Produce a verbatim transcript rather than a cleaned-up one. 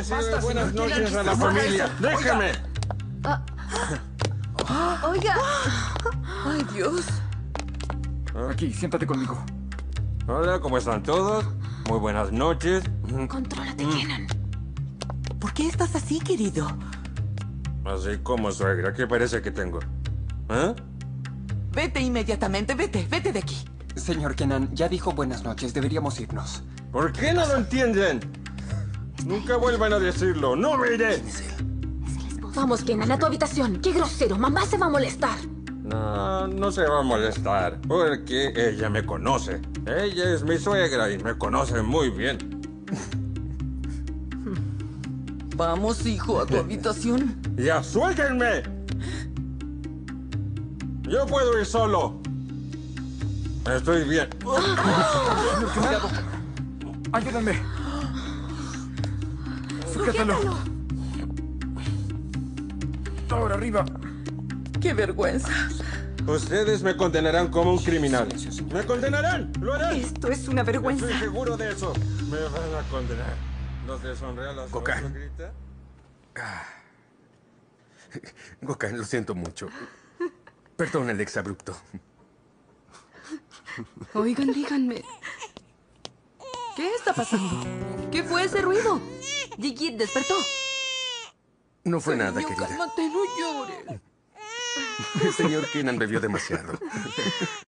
decirle buenas noches a la familia. ¡Déjeme! Ah. Oiga. Ay, Dios. Aquí, siéntate conmigo. Hola, ¿cómo están todos? Muy buenas noches. Contrólate, Kenan. ¿Por qué estás así, querido? Así como suegra, ¿qué parece que tengo? ¿Eh? Vete inmediatamente, vete, vete de aquí. Señor Kenan, ya dijo buenas noches, deberíamos irnos. ¿Por qué no lo entienden? Nunca vuelvan a decirlo, ¡no me iré! Vamos, Kenan, a tu habitación. ¡Qué grosero! Mamá se va a molestar. No, no se va a molestar, porque ella me conoce. Ella es mi suegra y me conoce muy bien. Vamos, hijo, a tu habitación. ¡Ya, suéltenme! Yo puedo ir solo. Estoy bien. Cuidado. Ayúdame. Sujétalo. Ahora arriba. ¡Qué vergüenza! Ustedes me condenarán como un criminal. ¡Me condenarán! ¡Lo harán! Esto es una vergüenza. Estoy seguro de eso. Me van a condenar. ¿Los deshonré a las Gokhan. Gokhan, lo siento mucho. Perdona el exabrupto. Oigan, díganme. ¿Qué está pasando? ¿Qué fue ese ruido? Gigi despertó. No fue nada, Niño, querida. cálmate, no llores. El señor Kenan bebió demasiado.